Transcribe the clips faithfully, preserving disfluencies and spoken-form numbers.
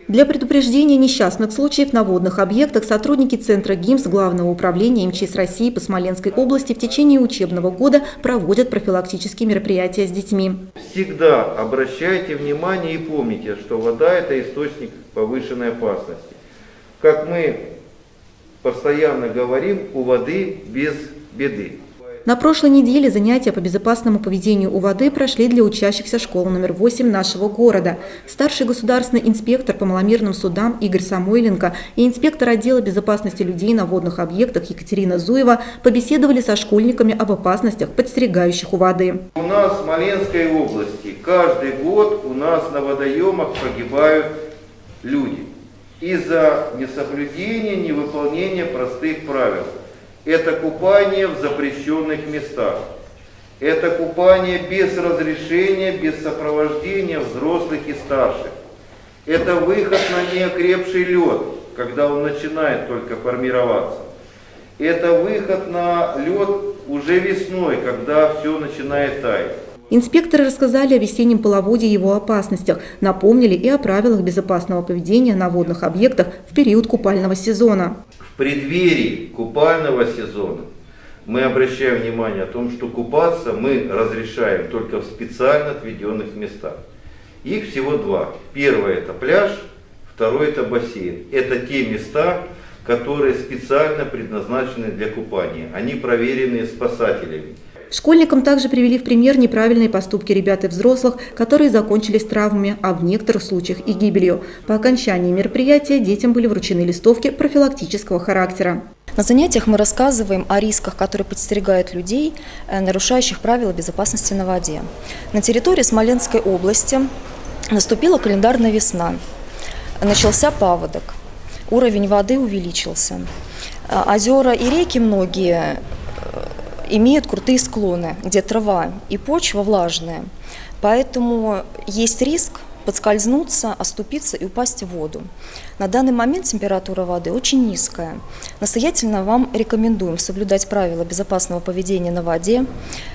Для предупреждения несчастных случаев на водных объектах сотрудники Центра ГИМС Главного управления МЧС России по Смоленской области в течение учебного года проводят профилактические мероприятия с детьми. Всегда обращайте внимание и помните, что вода – это источник повышенной опасности. Как мы постоянно говорим, у воды без беды. На прошлой неделе занятия по безопасному поведению у воды прошли для учащихся школы номер восемь нашего города. Старший государственный инспектор по маломерным судам Игорь Самойленко и инспектор отдела безопасности людей на водных объектах Екатерина Зуева побеседовали со школьниками об опасностях, подстерегающих у воды. У нас в Смоленской области каждый год у нас на водоемах погибают люди из-за несоблюдения, невыполнения простых правил. Это купание в запрещенных местах. Это купание без разрешения, без сопровождения взрослых и старших. Это выход на неокрепший лед, когда он начинает только формироваться. Это выход на лед уже весной, когда все начинает таять. Инспекторы рассказали о весеннем половодье и его опасностях, напомнили и о правилах безопасного поведения на водных объектах в период купального сезона. В преддверии купального сезона мы обращаем внимание о том, что купаться мы разрешаем только в специально отведенных местах. Их всего два. Первое – это пляж, второе – это бассейн. Это те места, которые специально предназначены для купания. Они проверены спасателями. Школьникам также привели в пример неправильные поступки ребят и взрослых, которые закончились травмами, а в некоторых случаях и гибелью. По окончании мероприятия детям были вручены листовки профилактического характера. На занятиях мы рассказываем о рисках, которые подстерегают людей, нарушающих правила безопасности на воде. На территории Смоленской области наступила календарная весна. Начался паводок. Уровень воды увеличился. Озера и реки многие имеют крутые склоны, где трава и почва влажная. Поэтому есть риск подскользнуться, оступиться и упасть в воду. На данный момент температура воды очень низкая. Настоятельно вам рекомендуем соблюдать правила безопасного поведения на воде.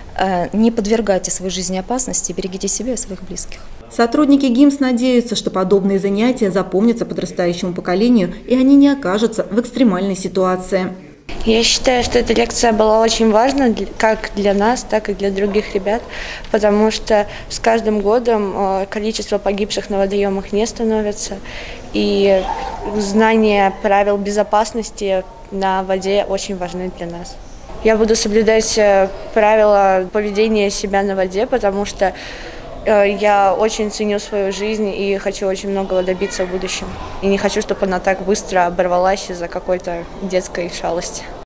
Не подвергайте своей жизни опасности, берегите себя и своих близких. Сотрудники ГИМС надеются, что подобные занятия запомнятся подрастающему поколению, и они не окажутся в экстремальной ситуации. Я считаю, что эта лекция была очень важна как для нас, так и для других ребят, потому что с каждым годом количество погибших на водоемах не становится, и знание правил безопасности на воде очень важны для нас. Я буду соблюдать правила поведения себя на воде, потому что я очень ценю свою жизнь и хочу очень многого добиться в будущем. И не хочу, чтобы она так быстро оборвалась из-за какой-то детской шалости.